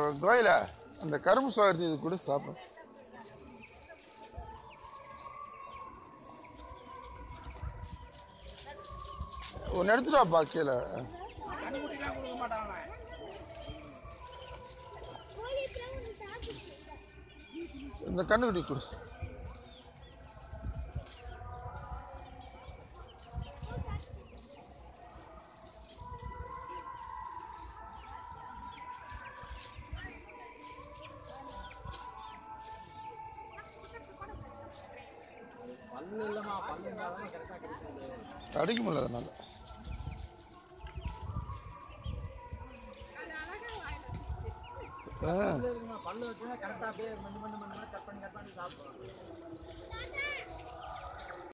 கோயில அந்த கரும்பு சோறு எடுத்து இது கூட சாப்பிடும். ஒன்று எடுத்துட்டு வாப்பா கீழே. இந்த கண்ணுக்குட்டி கொடு. அடிக்க முடியல அதனால. பல்லு வச்சுன்னா கரெக்டாக அப்படியே மண்ணு கட் பண்ணி சாப்பிடுவோம்.